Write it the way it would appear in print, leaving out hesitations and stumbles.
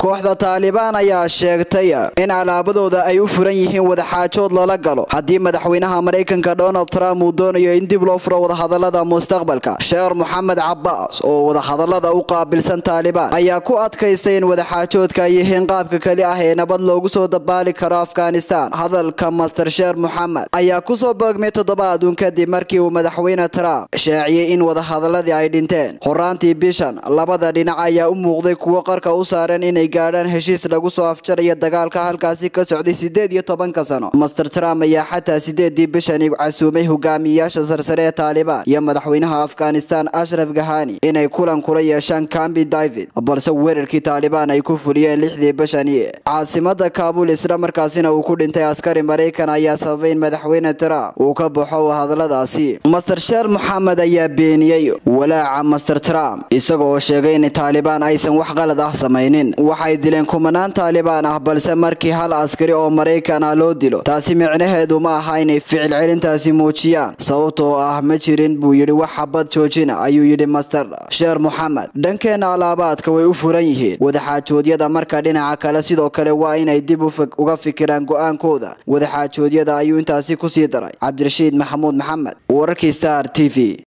kooxda Taliban ayaa sheegtay in alaabadooda ay u furan yihiin wada xaajood lala galo haddii madaxweynaha Mareykanka Donald Trump uu doonayo in dib loo furo wada hadallada mustaqbalka. Sheekh Mohammed Abbas oo wada hadallada u qaabilsan Taliban ayaa ku adkaystay in wada xaajoodka ay yihiin qaabka kali ah ee nabad loogu soo dabaali karo Afghanistan. Hadalka Master Sheikh Mohammed ayaa ku soo boogmay toddobaadun kadib markii uu madaxweyne Trump shaaciyay in wada hadalladii ay dhinteen. Horaantii bishan labada dhinac ayaa u muuqday kuwo qarka u saaran inay gaadhaan heshiis lagu soo afjarayo dagaalka halkaasi ka socday 18 sano. Master Trump ayaa xataa 8 bishan casuumay hogaamiyaasha sarsare ee Taliban iyo madaxweynaha Afghanistan Ashraf Ghani inay kulan kula yeeshaan Camp David, balse weerarkii Taliban ay ku fuliyeen 6 bishan caasimada Kabul isla markaasina uu ku dhintay askari Mareykan ayaa sababay in madaxweyne Trump uu ka baxo hadalladaasi. Master Sheikh Mohammed ayaa beeniyay walaaca Master Trump isagoo sheegay in Taliban aysan wax qalad ah samaynin. Waxay dileen kumanaan Taliban ah balse markii hal askari oo Mareykan ah loo dilo taasi micnaheedu ma aha inay ficil celintaasi muujiyaan, sababtoo ah ma jirin buu yiri wax xabad joojina, ayuu yiri Master Sheikh Mohammed. Dhankeena alaabaadka way u furan yihiin wada xaajoodyada, marka dhinaca kale sidoo kale waa inay dib uga fikiraan go'aankooda wada xaajoodyada, ayuu intaasi ku sii daray. Cabdirashiid Maxamuud Maxamed, wararka Star TV.